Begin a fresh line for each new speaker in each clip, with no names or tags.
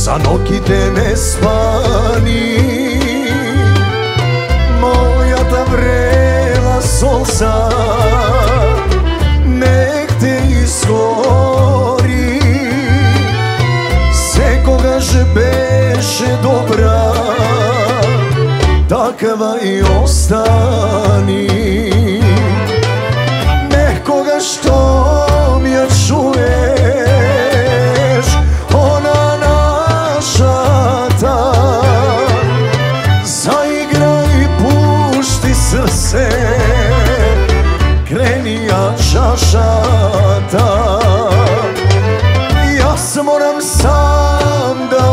za noki te ne spani. Moja ta vrela solza nek te izgori. Se koga že beše dobra, takva i ostani. Nekoga što mi je čuješ, ona naša ta, zaigraj i pušti srce, kreni jača šata. Ja se moram sam da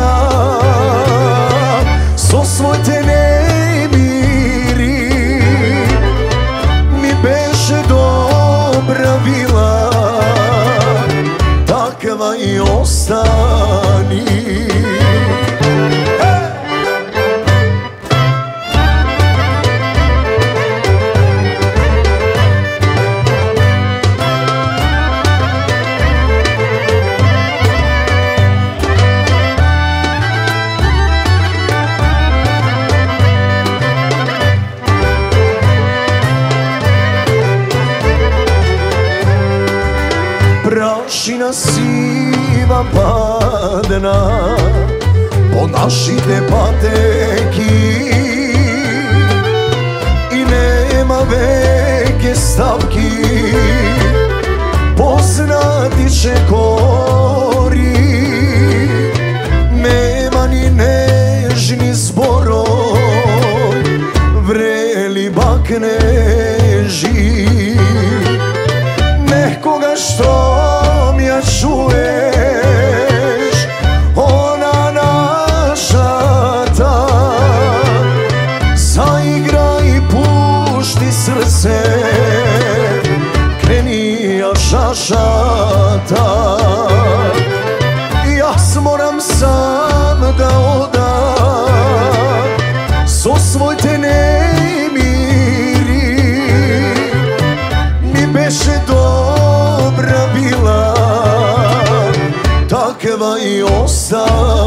odam, so svoj te nemiri, mi beše dobra vila, takva i ostani. Prašina siva padna po našite pateki i nema veke stavki, poznati će kori, nema ni nežni zboroj, vreli bakneži. Nekoga što mi ja čuješ, ona naša ta, zaigraj i pušti srce, kreni jača šata. Ja moram sam da odam, so svoj te nemiri, mi beše dobra bila, takva i ostala.